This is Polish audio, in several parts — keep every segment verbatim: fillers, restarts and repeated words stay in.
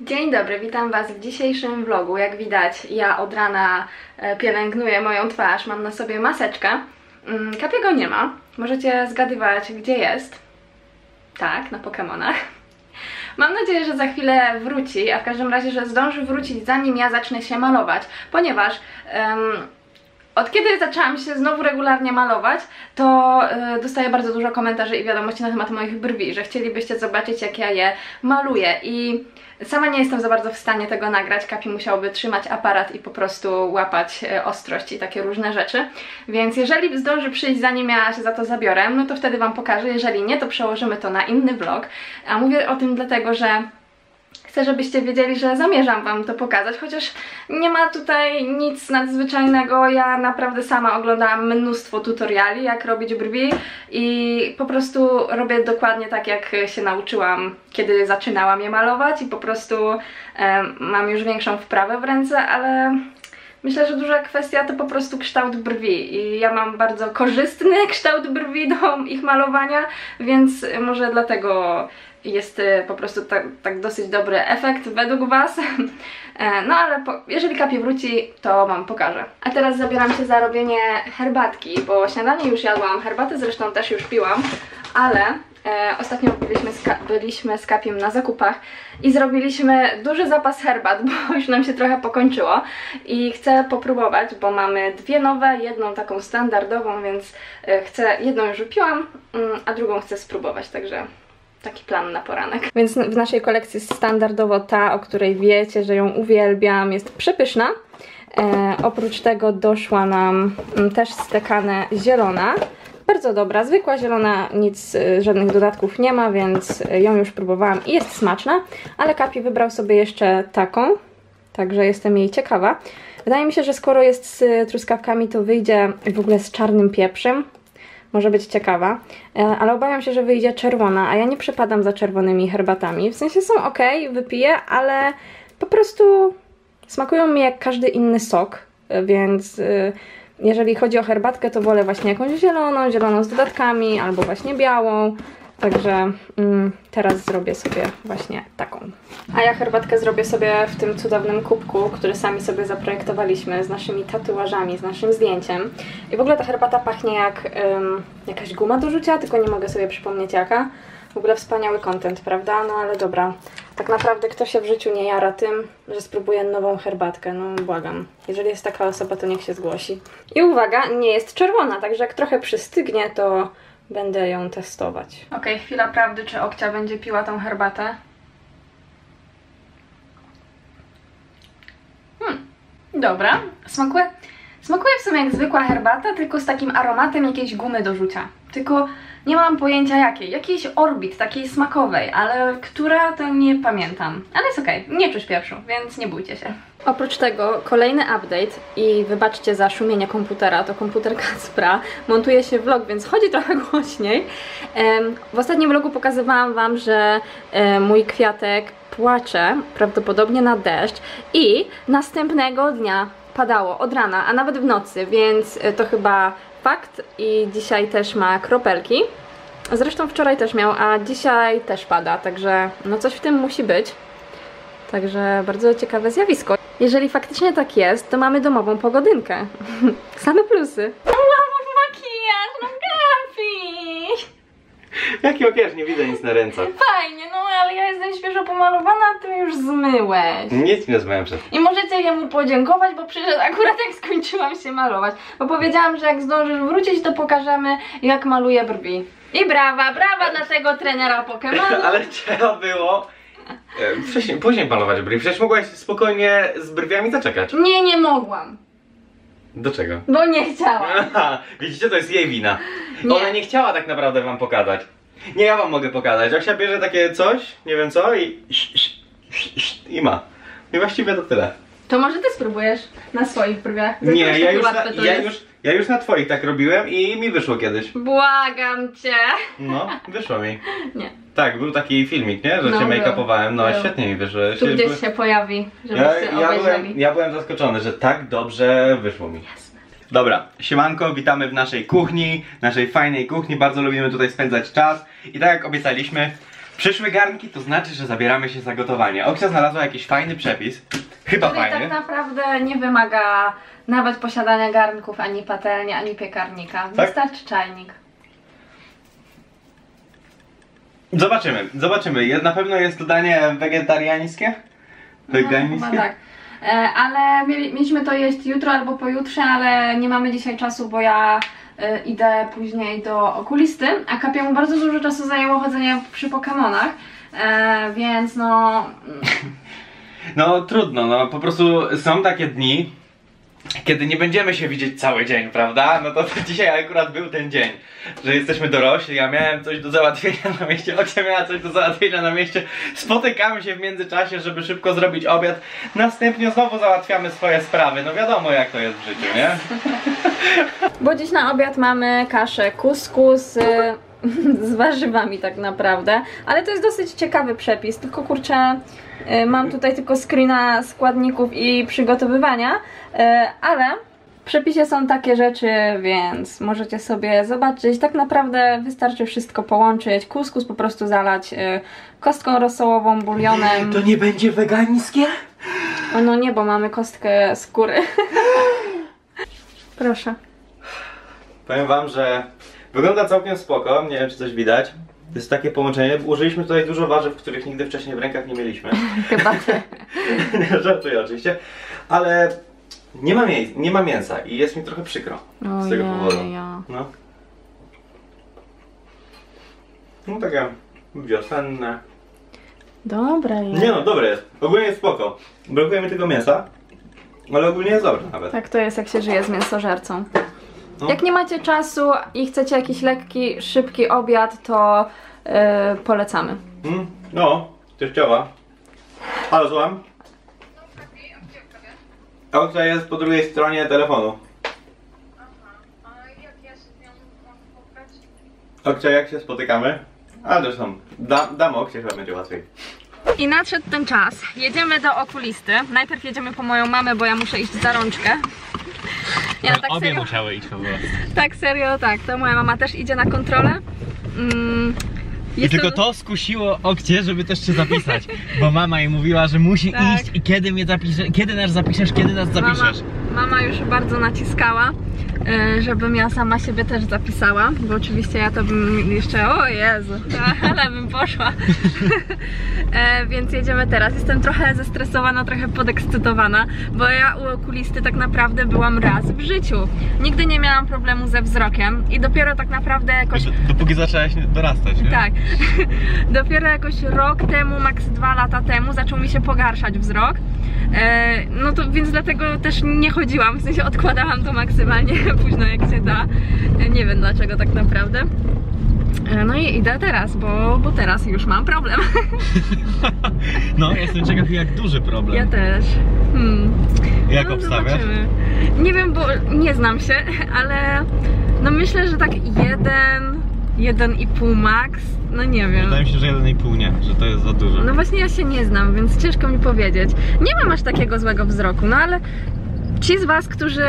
Dzień dobry, witam Was w dzisiejszym vlogu. Jak widać, ja od rana pielęgnuję moją twarz, mam na sobie maseczkę. Kapiego nie ma, możecie zgadywać, gdzie jest. Tak, na Pokemonach. Mam nadzieję, że za chwilę wróci, a w każdym razie, że zdąży wrócić, zanim ja zacznę się malować, ponieważ um, od kiedy zaczęłam się znowu regularnie malować, to yy, dostaję bardzo dużo komentarzy i wiadomości na temat moich brwi, że chcielibyście zobaczyć, jak ja je maluję, i sama nie jestem za bardzo w stanie tego nagrać. Kapi musiałby trzymać aparat i po prostu łapać yy, ostrość i takie różne rzeczy, więc jeżeli zdąży przyjść, zanim ja się za to zabiorę, no to wtedy Wam pokażę. Jeżeli nie, to przełożymy to na inny vlog, a mówię o tym dlatego, że chcę, żebyście wiedzieli, że zamierzam Wam to pokazać, chociaż nie ma tutaj nic nadzwyczajnego. Ja naprawdę sama oglądałam mnóstwo tutoriali, jak robić brwi, i po prostu robię dokładnie tak, jak się nauczyłam, kiedy zaczynałam je malować, i po prostu e, mam już większą wprawę w ręce, ale myślę, że duża kwestia to po prostu kształt brwi, i ja mam bardzo korzystny kształt brwi do ich malowania, więc może dlatego jest po prostu tak, tak dosyć dobry efekt według Was. No ale po, jeżeli Kapi wróci, to Wam pokażę. A teraz zabieram się za robienie herbatki, bo śniadanie już jadłam, herbatę zresztą też już piłam, ale e, ostatnio byliśmy z, byliśmy z Kapiem na zakupach i zrobiliśmy duży zapas herbat, bo już nam się trochę pokończyło i chcę popróbować, bo mamy dwie nowe, jedną taką standardową, więc e, chcę, jedną już wypiłam, a drugą chcę spróbować, także taki plan na poranek. Więc w naszej kolekcji jest standardowo ta, o której wiecie, że ją uwielbiam, jest przepyszna. E, oprócz tego doszła nam też stekane zielona. Bardzo dobra, zwykła zielona, nic, żadnych dodatków nie ma, więc ją już próbowałam i jest smaczna. Ale Kapi wybrał sobie jeszcze taką, także jestem jej ciekawa. Wydaje mi się, że skoro jest z truskawkami, to wyjdzie w ogóle z czarnym pieprzem. Może być ciekawa, ale obawiam się, że wyjdzie czerwona, a ja nie przepadam za czerwonymi herbatami. W sensie są ok, wypiję, ale po prostu smakują mi jak każdy inny sok, więc jeżeli chodzi o herbatkę, to wolę właśnie jakąś zieloną, zieloną z dodatkami, albo właśnie białą. Także mm, teraz zrobię sobie właśnie taką. A ja herbatkę zrobię sobie w tym cudownym kubku, który sami sobie zaprojektowaliśmy z naszymi tatuażami, z naszym zdjęciem. I w ogóle ta herbata pachnie jak ym, jakaś guma do rzucia, tylko nie mogę sobie przypomnieć jaka. W ogóle wspaniały content, prawda? No ale dobra. Tak naprawdę kto się w życiu nie jara tym, że spróbuje nową herbatkę? No błagam. Jeżeli jest taka osoba, to niech się zgłosi. I uwaga, nie jest czerwona, także jak trochę przystygnie, to będę ją testować. Ok, chwila prawdy, czy Okcia będzie piła tą herbatę. Hmm, dobra. Smakuje, smakuje w sumie jak zwykła herbata, tylko z takim aromatem jakiejś gumy do rzucia. Tylko nie mam pojęcia jakiej. Jakiejś Orbit, takiej smakowej, ale która to nie pamiętam. Ale jest okej, nie czuć pieprzu, więc nie bójcie się. Oprócz tego kolejny update i wybaczcie za szumienie komputera, to komputer Kacpra, montuje się vlog, więc chodzi trochę głośniej. W ostatnim vlogu pokazywałam Wam, że mój kwiatek płacze, prawdopodobnie na deszcz, i następnego dnia padało od rana, a nawet w nocy, więc to chyba fakt, i dzisiaj też ma kropelki. Zresztą wczoraj też miał, a dzisiaj też pada, także no coś w tym musi być. Także bardzo ciekawe zjawisko. Jeżeli faktycznie tak jest, to mamy domową pogodynkę. Same plusy. Mam makijaż, no Kapi! Jaki makijaż? Nie widzę nic na ręce. Fajnie, no ale ja jestem świeżo pomalowana, a ty już zmyłeś. Nic nie zmyłem przed. I możecie jemu podziękować, bo przyszedł akurat jak skończyłam się malować. Bo powiedziałam, że jak zdążysz wrócić, to pokażemy, jak maluję brwi. I brawa, brawa dla tego trenera Pokemonu. Ale trzeba było e, wcześniej, później malować brwi. Przecież mogłaś spokojnie z brwiami zaczekać. Nie, nie mogłam. Do czego? Bo nie chciałam. Aha, widzicie, to jest jej wina. Nie. Ona nie chciała tak naprawdę wam pokazać. Nie, ja wam mogę pokazać. Jak się bierze takie coś, nie wiem co, i i ma. I właściwie to tyle. To może ty spróbujesz na swoich brwiach. Nie, ja już, na, ja, już, ja już na twoich tak robiłem i mi wyszło kiedyś. Błagam cię. No, wyszło mi. Nie. Tak, był taki filmik, nie? Że No, się make-upowałem, no był. świetnie mi wyszło. Tu się gdzieś by... się pojawi, żebyście ja, ja, obejrzeli. byłem, ja byłem zaskoczony, że tak dobrze wyszło mi. Jasne. Dobra, siemanko, witamy w naszej kuchni, naszej fajnej kuchni, bardzo lubimy tutaj spędzać czas i tak jak obiecaliśmy, Przyszły garnki, to znaczy, że zabieramy się za gotowanie. Oksia znalazła jakiś fajny przepis. Chyba Który fajny. tak naprawdę nie wymaga nawet posiadania garnków, ani patelni, ani piekarnika. Tak? Wystarczy czajnik. Zobaczymy, zobaczymy. Na pewno jest to danie wegetariańskie? Wegańskie? No, chyba tak. E, ale mieli, mieliśmy to jeść jutro albo pojutrze, ale nie mamy dzisiaj czasu, bo ja e, idę później do okulisty, a Kapiemu bardzo dużo czasu zajęło chodzenie przy Pokemonach, e, więc no... No trudno, no po prostu są takie dni, kiedy nie będziemy się widzieć cały dzień, prawda? No to, to dzisiaj akurat był ten dzień, że jesteśmy dorośli, ja miałem coś do załatwienia na mieście, Oksia miała coś do załatwienia na mieście, spotykamy się w międzyczasie, żeby szybko zrobić obiad, następnie znowu załatwiamy swoje sprawy, no wiadomo jak to jest w życiu, nie? Bo dziś na obiad mamy kaszę kuskus y, z warzywami tak naprawdę, ale to jest dosyć ciekawy przepis, tylko kurczę, y, mam tutaj tylko screena składników i przygotowywania, y, ale w przepisie są takie rzeczy, więc możecie sobie zobaczyć. Tak naprawdę wystarczy wszystko połączyć, kuskus po prostu zalać y, kostką rosołową, bulionem. To nie będzie wegańskie? O no nie, bo mamy kostkę skóry. Proszę. Powiem wam, że wygląda całkiem spoko, nie wiem czy coś widać. To jest takie połączenie, użyliśmy tutaj dużo warzyw, których nigdy wcześniej w rękach nie mieliśmy. Chyba ty. Nie, żartuję oczywiście, ale nie ma, mięs nie ma mięsa i jest mi trochę przykro z tego powodu. No. No takie wiosenne. Dobre jest. Nie no, dobre jest. Ogólnie jest spoko. Brakuje mi tego mięsa, ale ogólnie jest dobre nawet. Tak to jest jak się żyje z mięsożercą. No. Jak nie macie czasu i chcecie jakiś lekki, szybki obiad, to yy, polecamy. Mm, no, teściowa. Halo, słucham? Oksia jest po drugiej stronie telefonu. Oksia, jak się spotykamy? A zresztą, da, dam Oksie, chyba będzie łatwiej. I nadszedł ten czas. Jedziemy do okulisty. Najpierw jedziemy po moją mamę, bo ja muszę iść za rączkę. Ja tak Obie serio, musiały iść po prostu. tak serio, tak. To moja mama też idzie na kontrolę. Mm, I jest tylko to skusiło Okcie, żeby też cię zapisać, bo mama jej mówiła, że musi Tak. iść i kiedy mnie zapiszesz, kiedy nas zapiszesz, kiedy nas Mama, zapiszesz. mama już bardzo naciskała, e, żebym ja sama siebie też zapisała, bo oczywiście ja to bym jeszcze, o Jezu, ale bym poszła. e, więc jedziemy teraz. Jestem trochę zestresowana, trochę podekscytowana, bo ja u okulisty tak naprawdę byłam raz w życiu. Nigdy nie miałam problemu ze wzrokiem i dopiero tak naprawdę jakoś... Dopóki zaczęłaś dorastać, nie? Tak. Dopiero jakoś rok temu, maks dwa lata temu zaczął mi się pogarszać wzrok. E, no to więc dlatego też nie chodziłam, w sensie odkładałam to maksymalnie późno jak się da. E, nie wiem dlaczego tak naprawdę. E, no i idę teraz, bo, bo teraz już mam problem. No, jestem ciekaw jak duży problem. Ja też. Hmm. Jak No, obstawiasz? zobaczymy. Nie wiem, bo nie znam się, ale no myślę, że tak jeden, jeden i pół max, no nie wiem. Wydaje mi się, że jeden i pół nie, że to jest za dużo. No właśnie ja się nie znam, więc ciężko mi powiedzieć. Nie mam aż takiego złego wzroku, no ale ci z was, którzy...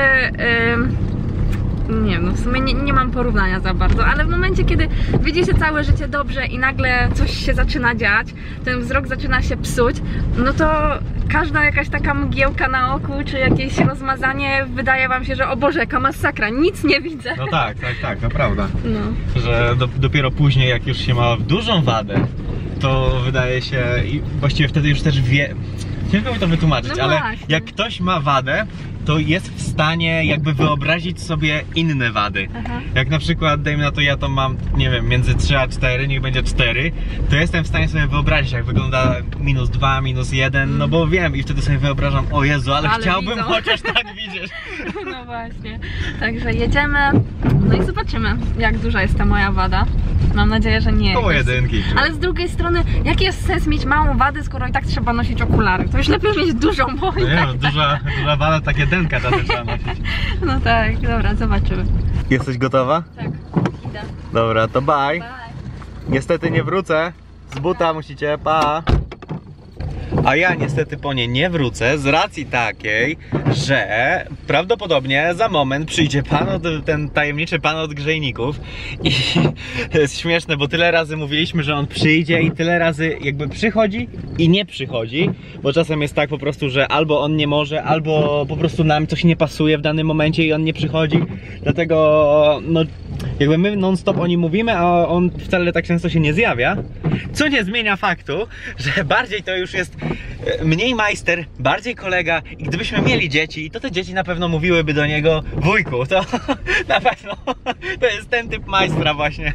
Yy, nie wiem, no w sumie nie, nie mam porównania za bardzo, ale w momencie, kiedy widzicie całe życie dobrze i nagle coś się zaczyna dziać, ten wzrok zaczyna się psuć, no to każda jakaś taka mgiełka na oku, czy jakieś rozmazanie wydaje wam się, że o Boże, jaka masakra, nic nie widzę. No tak, tak, tak, to prawda. No. Że do, dopiero później, jak już się ma dużą wadę, to wydaje się, i właściwie wtedy już też wie... Ciężko mi to wytłumaczyć, No ale właśnie. jak ktoś ma wadę, to jest w stanie jakby wyobrazić sobie inne wady. Aha. Jak na przykład, dajmy na to, ja to mam, nie wiem, między trzy a cztery, niech będzie cztery, to jestem w stanie sobie wyobrazić, jak wygląda minus dwa, minus jeden, no bo wiem i wtedy sobie wyobrażam, o Jezu, ale, Ale chciałbym widzą. chociaż tak widzieć. No właśnie. Także jedziemy, no i zobaczymy, jak duża jest ta moja wada. Mam nadzieję, że nie. Koło jest. jedynki. Ale z drugiej strony, jaki jest sens mieć małą wadę, skoro i tak trzeba nosić okulary? To już lepiej mieć dużą, bo No i nie, tak, no, duża, duża wada, tak jedynka ta trzeba nosić. No tak, dobra, zobaczymy. Jesteś gotowa? Tak, idę. Dobra, to bye. Bye. Niestety nie wrócę. Z buta musicie, pa. a ja niestety po nie nie wrócę z racji takiej, że prawdopodobnie za moment przyjdzie pan od, ten tajemniczy pan od grzejników i to jest śmieszne, bo tyle razy mówiliśmy, że on przyjdzie i tyle razy jakby przychodzi i nie przychodzi, bo czasem jest tak po prostu, że albo on nie może, albo po prostu nam coś nie pasuje w danym momencie i on nie przychodzi, dlatego no jakby my non stop o nim mówimy, a on wcale tak często się nie zjawia, co nie zmienia faktu, że bardziej to już jest mniej majster, bardziej kolega i gdybyśmy mieli dzieci, to te dzieci na pewno mówiłyby do niego wujku, to na pewno to jest ten typ majstra właśnie.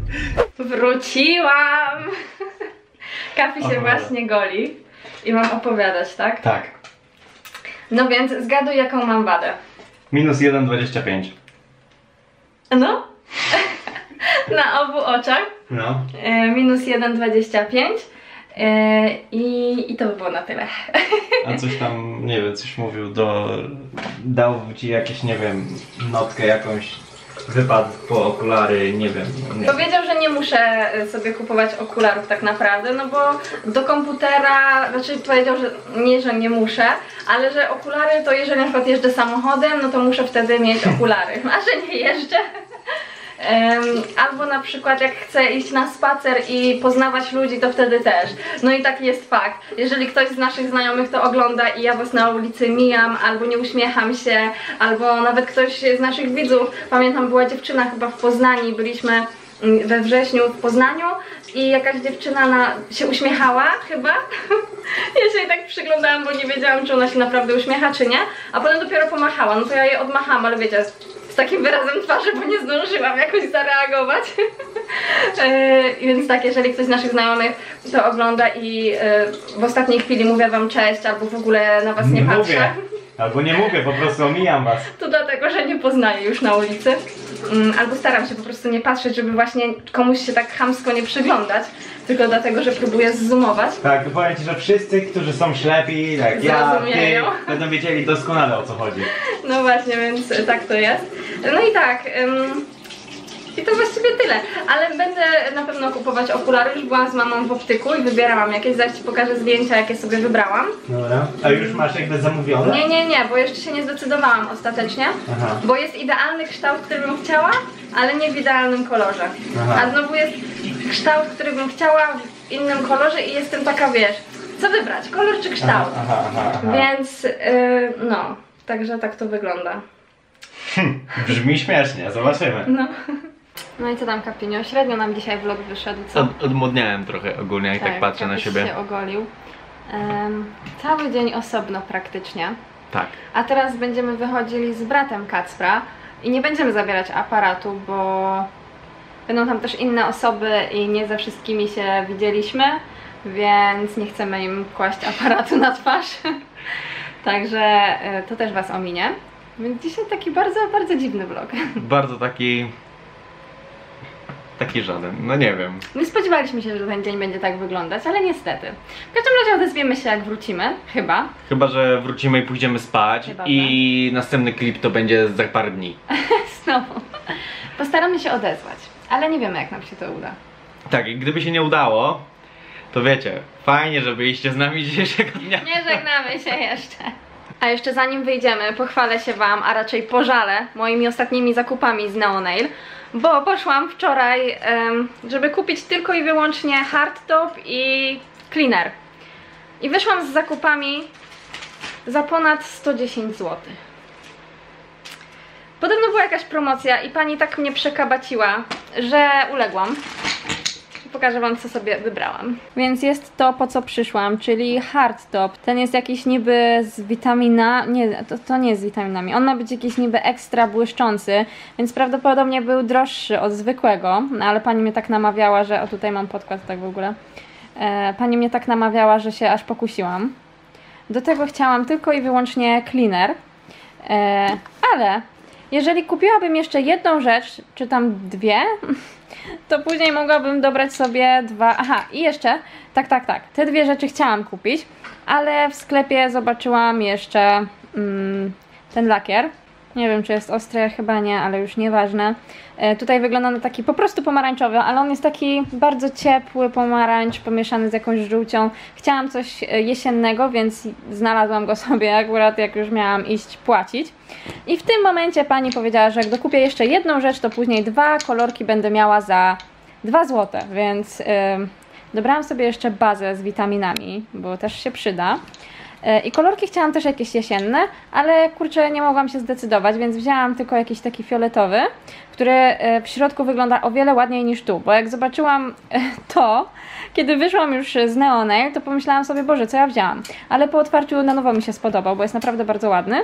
Wróciłam! Kapi się Aha. właśnie goli i mam opowiadać, tak? Tak. No więc zgaduj, jaką mam wadę. Minus jeden dwadzieścia pięć. No? Na obu oczach. No. E, minus jeden dwadzieścia pięć. E, i, I to by było na tyle. A coś tam, nie wiem, coś mówił do... dał ci jakieś, nie wiem, notkę jakąś, wypadł po okulary, nie wiem. Nie. Powiedział, że nie muszę sobie kupować okularów tak naprawdę, no bo do komputera, znaczy powiedział, że nie, że nie muszę, ale że okulary to jeżeli na przykład jeżdżę samochodem, no to muszę wtedy mieć okulary, a że nie jeżdżę. Um, albo na przykład jak chcę iść na spacer i poznawać ludzi, to wtedy też. No i taki jest fakt. Jeżeli ktoś z naszych znajomych to ogląda i ja was na ulicy mijam, albo nie uśmiecham się, albo nawet ktoś z naszych widzów, pamiętam była dziewczyna chyba w Poznaniu, byliśmy we wrześniu w Poznaniu i jakaś dziewczyna na, się uśmiechała chyba. Ja się jej tak przyglądałam, bo nie wiedziałam, czy ona się naprawdę uśmiecha, czy nie, a potem dopiero pomachała, no to ja jej odmachałam, ale wiecie, z takim wyrazem twarzy, bo nie zdążyłam jakoś zareagować. Yy, więc tak, jeżeli ktoś z naszych znajomych to ogląda i yy, w ostatniej chwili mówię wam cześć, albo w ogóle na was nie, nie patrzę. Mówię. Albo nie mówię, po prostu omijam was. To dlatego, że nie poznaję już na ulicy. Mm, albo staram się po prostu nie patrzeć, żeby właśnie komuś się tak chamsko nie przyglądać. Tylko dlatego, że próbuję zzoomować. Tak, to powiem ci, że wszyscy, którzy są ślepi, tak ja, ty, będą wiedzieli doskonale, o co chodzi. No właśnie, więc tak to jest. No i tak, ym, i to właściwie tyle. Ale będę na pewno kupować okulary. Już byłam z mamą w optyku i wybierałam jakieś. Zaraz ci pokażę zdjęcia, jakie sobie wybrałam. Dobra. A już masz jakby zamówione? Nie, nie, nie, bo jeszcze się nie zdecydowałam ostatecznie. Aha. Bo jest idealny kształt, który bym chciała, ale nie w idealnym kolorze. Aha. A znowu jest kształt, który bym chciała w innym kolorze i jestem taka, wiesz, co wybrać, kolor czy kształt. Aha, aha, aha. Więc, yy, no, także tak to wygląda. Hm, brzmi śmiesznie, zobaczymy. No. No i co tam, Kapinio? Średnio nam dzisiaj vlog wyszedł, co? Od, odmłodniałem trochę ogólnie, jak tak, tak patrzę na siebie. się ogolił. Um, cały dzień osobno praktycznie. Tak. A teraz będziemy wychodzili z bratem Kacpra i nie będziemy zabierać aparatu, bo będą tam też inne osoby i nie ze wszystkimi się widzieliśmy, więc nie chcemy im kłaść aparatu na twarz. Także y, to też was ominie. Więc dzisiaj taki bardzo, bardzo dziwny vlog. Bardzo taki... Taki żaden, no nie wiem. Nie spodziewaliśmy się, że ten dzień będzie tak wyglądać, ale niestety. W każdym razie odezwiemy się, jak wrócimy, chyba. Chyba, że wrócimy i pójdziemy spać. Chyba, i tak. Następny klip to będzie za parę dni. Znowu. Postaramy się odezwać, ale nie wiemy, jak nam się to uda. Tak, i gdyby się nie udało, to wiecie, fajnie, że byliście z nami dzisiejszego dnia. Nie żegnamy się jeszcze. A jeszcze zanim wyjdziemy, pochwalę się wam, a raczej pożalę moimi ostatnimi zakupami z Neonail, bo poszłam wczoraj, żeby kupić tylko i wyłącznie hardtop i cleaner. I wyszłam z zakupami za ponad sto dziesięć złotych. Podobno była jakaś promocja i pani tak mnie przekabaciła, że uległam. Pokażę wam, co sobie wybrałam. Więc jest to, po co przyszłam, czyli hardtop. Ten jest jakiś niby z witamina... Nie, to, to nie jest z witaminami. On ma być jakiś niby ekstra błyszczący, więc prawdopodobnie był droższy od zwykłego. No, ale pani mnie tak namawiała, że... O, tutaj mam podkład tak w ogóle. E, pani mnie tak namawiała, że się aż pokusiłam. Do tego chciałam tylko i wyłącznie cleaner. E, ale jeżeli kupiłabym jeszcze jedną rzecz, czy tam dwie... to później mogłabym dobrać sobie dwa... Aha, i jeszcze, tak, tak, tak, te dwie rzeczy chciałam kupić, ale w sklepie zobaczyłam jeszcze mm, ten lakier Nie wiem, czy jest ostre, chyba nie, ale już nieważne. E, tutaj wygląda na taki po prostu pomarańczowy, ale on jest taki bardzo ciepły pomarańcz, pomieszany z jakąś żółcią. Chciałam coś jesiennego, więc znalazłam go sobie akurat jak już miałam iść płacić. I w tym momencie pani powiedziała, że jak dokupię jeszcze jedną rzecz, to później dwa kolorki będę miała za dwa złote, więc yy, dobrałam sobie jeszcze bazę z witaminami, bo też się przyda. I kolorki chciałam też jakieś jesienne, ale kurczę, nie mogłam się zdecydować, więc wzięłam tylko jakiś taki fioletowy, który w środku wygląda o wiele ładniej niż tu, bo jak zobaczyłam to, kiedy wyszłam już z Neo Nail, to pomyślałam sobie, Boże, co ja wzięłam, ale po otwarciu na nowo mi się spodobał, bo jest naprawdę bardzo ładny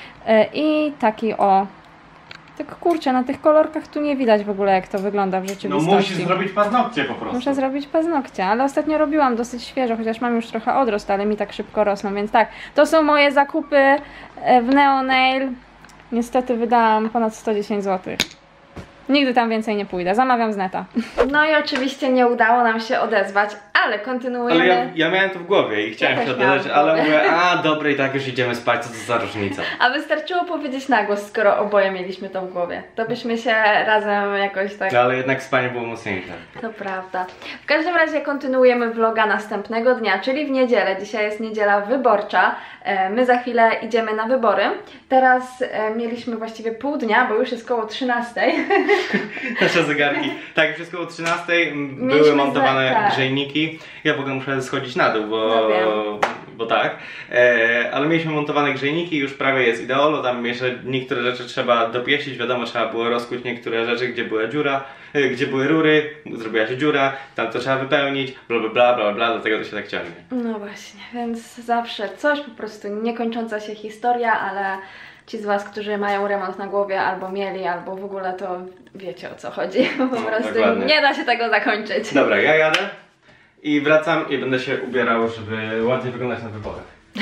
i taki o... Tak kurczę, na tych kolorkach tu nie widać w ogóle, jak to wygląda w rzeczywistości. No musisz zrobić paznokcie po prostu. Muszę zrobić paznokcie, ale ostatnio robiłam dosyć świeżo, chociaż mam już trochę odrost, ale mi tak szybko rosną, więc tak, to są moje zakupy w Neo Nail. Niestety wydałam ponad sto dziesięć złotych. Nigdy tam więcej nie pójdę, zamawiam z neta. No i oczywiście nie udało nam się odezwać, ale kontynuujemy. Ale ja, ja miałem to w głowie i chciałem Ja się też miałam odezwać, w głowie. ale mówię, a dobra, i tak już idziemy spać, co to za różnica. A wystarczyło powiedzieć na głos, skoro oboje mieliśmy to w głowie. To byśmy się razem jakoś tak... No, ale jednak spanie było mocniejsze. To prawda. W każdym razie kontynuujemy vloga następnego dnia, czyli w niedzielę. Dzisiaj jest niedziela wyborcza. My za chwilę idziemy na wybory. Teraz mieliśmy właściwie pół dnia, bo już jest koło trzynastej. Nasze zegarki. Tak, już jest koło trzynastej, były Mieliśmy montowane za- tak. grzejniki. Ja w ogóle muszę schodzić na dół, bo, No wiem. bo tak. E, ale mieliśmy montowane grzejniki, już prawie jest ideolo. Tam jeszcze niektóre rzeczy trzeba dopieścić. Wiadomo, trzeba było rozkuć niektóre rzeczy, gdzie była dziura, e, gdzie były rury, zrobiła się dziura, tam to trzeba wypełnić, bla bla bla bla, bla dlatego to się tak ciągnie. No właśnie, więc zawsze coś, po prostu niekończąca się historia, ale ci z Was, którzy mają remont na głowie, albo mieli, albo w ogóle, to wiecie, o co chodzi. Po prostu dokładnie. nie da się tego zakończyć. Dobra, ja jadę i wracam i będę się ubierał, żeby ładnie wyglądać na wyborach.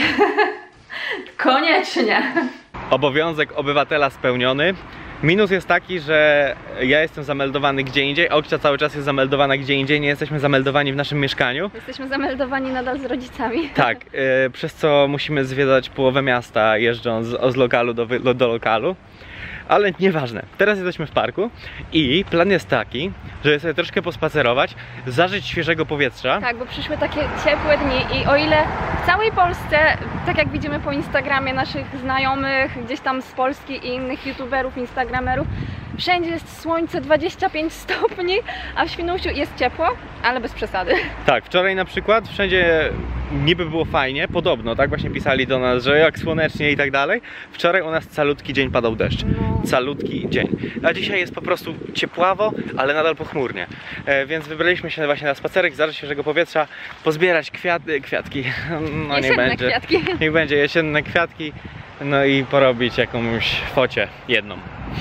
Koniecznie. Obowiązek obywatela spełniony. Minus jest taki, że ja jestem zameldowany gdzie indziej, Okcia cały czas jest zameldowana gdzie indziej, nie jesteśmy zameldowani w naszym mieszkaniu. Jesteśmy zameldowani nadal z rodzicami. Tak, yy, przez co musimy zwiedzać połowę miasta, jeżdżąc z lokalu do, wy- do lokalu. Ale nieważne, teraz jesteśmy w parku i plan jest taki, żeby sobie troszkę pospacerować, zażyć świeżego powietrza. Tak, bo przyszły takie ciepłe dni i o ile w całej Polsce, tak jak widzimy po Instagramie naszych znajomych, gdzieś tam z Polski i innych youtuberów, instagramerów, wszędzie jest słońce dwadzieścia pięć stopni, a w Świnoujściu jest ciepło, ale bez przesady. Tak, wczoraj na przykład wszędzie niby było fajnie, podobno, tak właśnie pisali do nas, że jak słonecznie i tak dalej. Wczoraj u nas calutki dzień padał deszcz. No. Calutki dzień. A dzisiaj jest po prostu ciepławo, ale nadal pochmurnie. E, więc wybraliśmy się właśnie na spacerek, zażyć świeżego powietrza, pozbierać kwiaty, kwiatki. No nie Jesienne będzie. kwiatki. Niech będzie jesienne kwiatki. No i porobić jakąś focię jedną.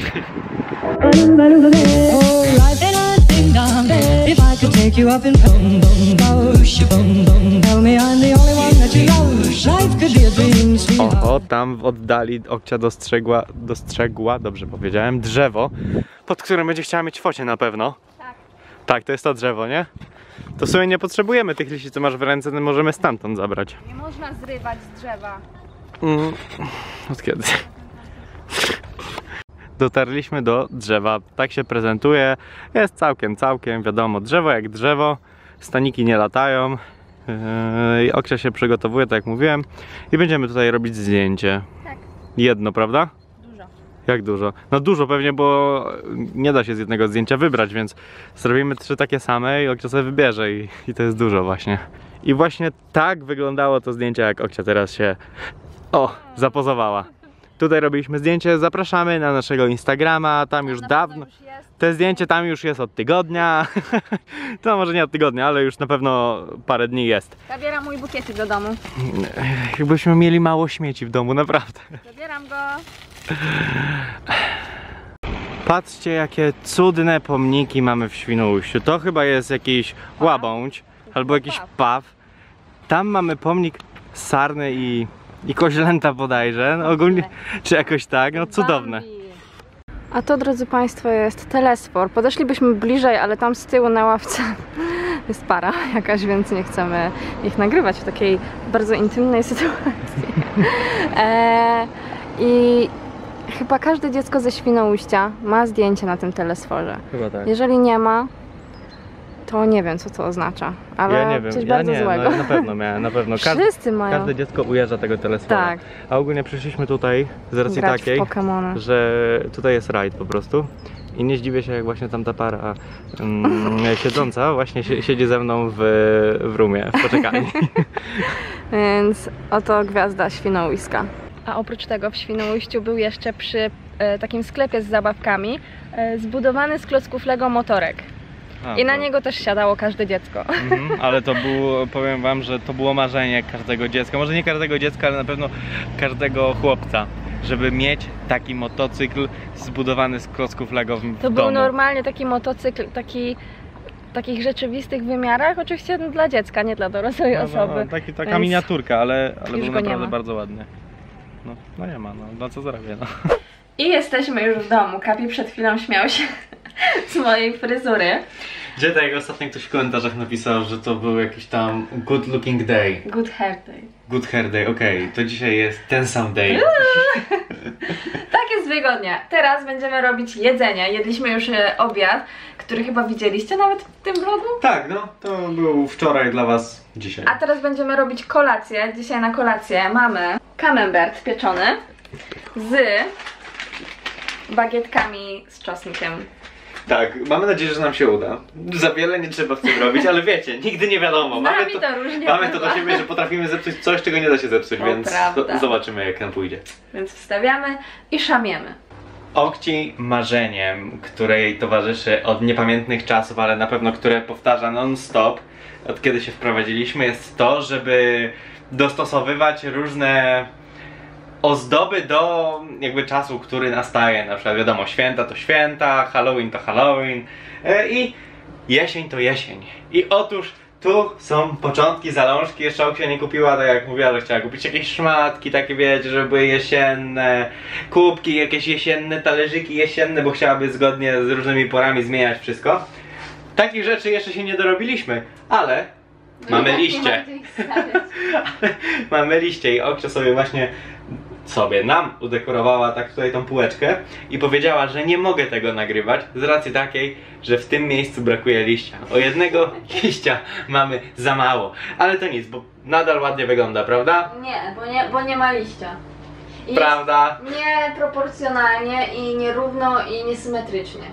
If I could take you up and boom, boom, boom, boom, boom, tell me I'm the only one that you know. Life could be a dream, sweetheart. Oho, tam w oddali Okcia dostrzegła, dostrzegła, dobrze powiedziałem, drzewo, pod którym będzie chciała mieć focie na pewno. Tak. Tak, to jest to drzewo, nie? To w sumie nie potrzebujemy tych liści, co masz w ręce, no możemy stamtąd zabrać. Nie można zrywać z drzewa. Mm, od kiedy? Dotarliśmy do drzewa, tak się prezentuje, jest całkiem, całkiem, wiadomo, drzewo jak drzewo, staniki nie latają, yy, Okcia się przygotowuje, tak jak mówiłem, i będziemy tutaj robić zdjęcie. Tak. Jedno, prawda? Dużo. Jak dużo? No dużo pewnie, bo nie da się z jednego zdjęcia wybrać, więc zrobimy trzy takie same i Okcia sobie wybierze i, i to jest dużo właśnie. I właśnie tak wyglądało to zdjęcie, jak Okcia teraz się, o, zapozowała. Tutaj robiliśmy zdjęcie, zapraszamy na naszego Instagrama, tam już Na dawno. pewno już jest. Te zdjęcie tam już jest od tygodnia. To może nie od tygodnia, ale już na pewno parę dni jest. Zabieram mój bukiety do domu. Jakbyśmy mieli mało śmieci w domu, naprawdę. Zabieram go. Patrzcie, jakie cudne pomniki mamy w Świnoujściu. To chyba jest jakiś łabądź albo jakiś paw. Tam mamy pomnik sarny i, i koźlęta bodajże, no ogólnie, czy jakoś tak, no cudowne. A to, drodzy Państwo, jest telesfor. Podeszlibyśmy bliżej, ale tam z tyłu na ławce jest para jakaś, więc nie chcemy ich nagrywać w takiej bardzo intymnej sytuacji. E, I Chyba każde dziecko ze Świnoujścia ma zdjęcie na tym telesforze. Chyba tak. Jeżeli nie ma, to nie wiem, co to oznacza, ale Ja nie wiem, coś ja bardzo nie, złego. no, na pewno miałem, na pewno. Każdy, Wszyscy mają. każde dziecko ujeżdża tego telesfora. Tak. A ogólnie przyszliśmy tutaj z racji Grać takiej, w Pokemony. że tutaj jest rajd po prostu. I nie zdziwię się, jak właśnie tam ta para mm, siedząca właśnie si siedzi ze mną w, w roomie, w poczekalni. Więc oto gwiazda Świnoujska. A oprócz tego w Świnoujściu był jeszcze przy e, takim sklepie z zabawkami e, zbudowany z klocków Lego motorek. A, I na to- niego też siadało każde dziecko. Mhm, ale to było, powiem wam, że to było marzenie każdego dziecka. Może nie każdego dziecka, ale na pewno każdego chłopca. Żeby mieć taki motocykl zbudowany z klocków Lego w, w To domu. był normalnie taki motocykl, taki w takich rzeczywistych wymiarach, oczywiście dla dziecka, nie dla dorosłej No, osoby. no, taki, taka Więc miniaturka, ale, ale już był go nie naprawdę ma. bardzo ładny. No, no nie ma, no, no co zrobię, no. I jesteśmy już w domu. Kapi przed chwilą śmiał się z mojej fryzury. Gdzie tak jak ostatnio ktoś w komentarzach napisał, że to był jakiś tam good looking day. Good hair day. Good hair day, okej, okay, to dzisiaj jest ten sam day. Tak jest wygodnie. Teraz będziemy robić jedzenie. Jedliśmy już e, obiad, który chyba widzieliście nawet w tym vlogu. Tak, no, to był wczoraj dla was dzisiaj. A teraz będziemy robić kolację. Dzisiaj na kolację mamy camembert pieczony z bagietkami z czosnkiem. Tak, mamy nadzieję, że nam się uda. Za wiele nie trzeba w tym robić, ale wiecie, nigdy nie wiadomo. Z Mamy nami to, to różnie mamy to bywa. do siebie, że potrafimy zepsuć coś, czego nie da się zepsuć, To więc prawda. zobaczymy, jak nam pójdzie. Więc wstawiamy i szamiemy. Okci marzeniem, które jej towarzyszy od niepamiętnych czasów, ale na pewno które powtarza non-stop, od kiedy się wprowadziliśmy, jest to, żeby dostosowywać różne ozdoby do jakby czasu, który nastaje. Na przykład wiadomo, święta to święta, Halloween to Halloween e, i jesień to jesień. I otóż tu są początki, zalążki. Jeszcze Oksia nie kupiła, tak jak mówiła, że chciała kupić jakieś szmatki takie, wiecie, żeby były jesienne, kubki, jakieś jesienne, talerzyki jesienne, bo chciałaby zgodnie z różnymi porami zmieniać wszystko. Takich rzeczy jeszcze się nie dorobiliśmy, ale mamy liście. Mamy liście i Oksia sobie właśnie sobie nam udekorowała tak tutaj tą półeczkę i powiedziała, że nie mogę tego nagrywać z racji takiej, że w tym miejscu brakuje liścia. O jednego liścia mamy za mało, ale to nic, bo nadal ładnie wygląda, prawda? Nie, bo nie, bo nie ma liścia. I Prawda? jest nieproporcjonalnie i nierówno i niesymetrycznie.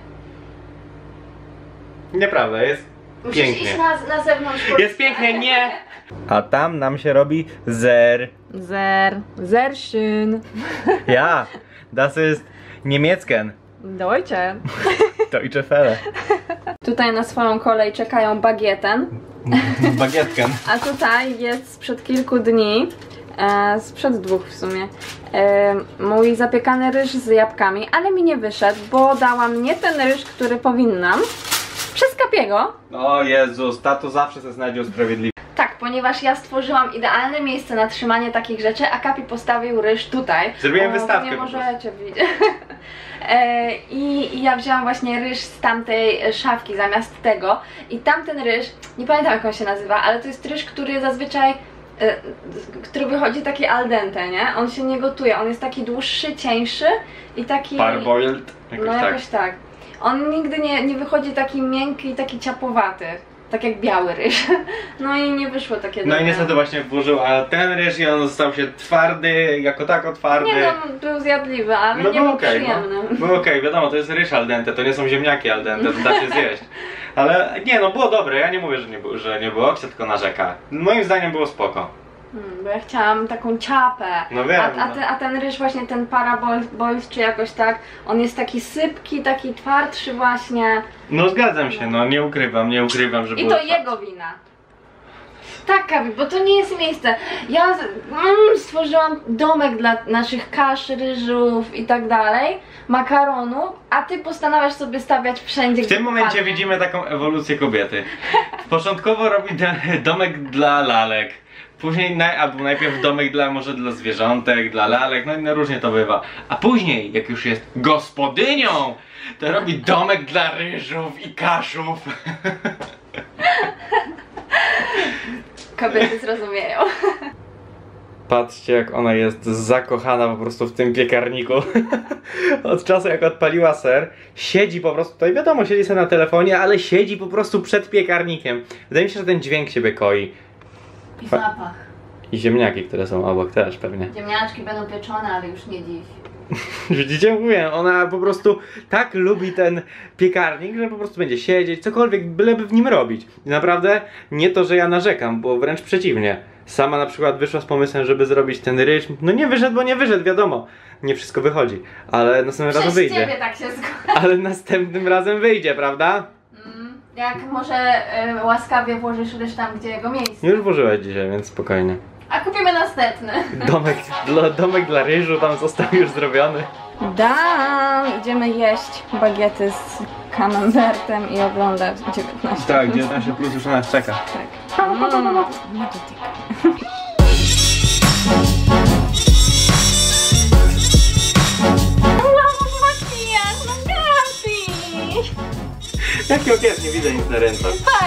Nieprawda, jest Musisz pięknie. iść na, na zewnątrz. Jest pięknie, nie! A tam nam się robi zer. Zer. Sehr schön. Ja, das ist niemiecken. Deutsche. Deutsche Felle. Tutaj na swoją kolej czekają bagieten, Bagietken. a tutaj jest sprzed kilku dni, e, sprzed dwóch w sumie, e, mój zapiekany ryż z jabłkami, ale mi nie wyszedł, bo dałam nie ten ryż, który powinnam, przez Kapiego. O Jezus, tato zawsze se znajdzie usprawiedliwienie. Tak, ponieważ ja stworzyłam idealne miejsce na trzymanie takich rzeczy, a Kapi postawił ryż tutaj. Zrobiłem O, wystawkę Nie po możecie widzieć. e, i, I ja wzięłam właśnie ryż z tamtej szafki zamiast tego. I tamten ryż, nie pamiętam jak on się nazywa, ale to jest ryż, który zazwyczaj, e, który wychodzi taki al dente, nie? On się nie gotuje, on jest taki dłuższy, cieńszy i taki... Parboiled? Jakoś No tak. jakoś tak. On nigdy nie, nie wychodzi taki miękki i taki ciapowaty. Tak jak biały ryż. No i nie wyszło takie No dobre. i niestety właśnie włożył a ten ryż i on stał się twardy, jako tako twardy. Nie no, był zjadliwy, ale No nie był był okej, przyjemny. no. Był okej, wiadomo, to jest ryż al dente, to nie są ziemniaki al dente, to da się zjeść. Ale nie no, było dobre, ja nie mówię, że nie, było- że nie było, Oksia tylko narzeka. Moim zdaniem było spoko. Hmm, bo ja chciałam taką ciapę. No wiem, A, a, no. ten, a ten ryż właśnie, ten paraboils czy jakoś tak, on jest taki sypki, taki twardszy właśnie. No zgadzam się, no nie ukrywam, nie ukrywam, że I było to jego wina. Tak, Kawi, bo to nie jest miejsce. Ja z- mm, stworzyłam domek dla naszych kasz, ryżów i tak dalej, makaronu, a ty postanawiasz sobie stawiać wszędzie, W tym momencie padnie. widzimy taką ewolucję kobiety. Początkowo robi de- domek dla lalek. Później naj, albo najpierw domek dla może dla zwierzątek, dla lalek, no, no różnie to bywa. A później, jak już jest gospodynią, to robi domek dla ryżów i kaszów. Kobiety zrozumieją. Patrzcie, jak ona jest zakochana po prostu w tym piekarniku. Od czasu jak odpaliła ser, siedzi po prostu tutaj, wiadomo, siedzi sobie na telefonie, ale siedzi po prostu przed piekarnikiem. Wydaje mi się, że ten dźwięk siebie koi. I zapach. I ziemniaki, które są obok też pewnie. Ziemniaczki będą pieczone, ale już nie dziś. Widzicie, mówię, ona po prostu tak lubi ten piekarnik, że po prostu będzie siedzieć, cokolwiek, byleby w nim robić. I naprawdę nie to, że ja narzekam, bo wręcz przeciwnie. Sama na przykład wyszła z pomysłem, żeby zrobić ten ryż. No nie wyszedł, bo nie wyszedł, wiadomo. Nie wszystko wychodzi, ale następnym razem wyjdzie. Przez ciebie tak się zgodzi. Ale następnym razem wyjdzie, prawda? Mm, jak może y, łaskawie włożysz ryż tam, gdzie jego miejsce. Już włożyłeś dzisiaj, więc spokojnie. A kupimy następny. Domek dla, domek dla ryżu tam został już zrobiony. Dan! Idziemy jeść bagiety z camembertem i oglądać dziewiętnaście. Tak, dziewiętnaście plus już na nas czeka. Tak. Mm, magic. Jaki okier, nie widzę nic na ręce.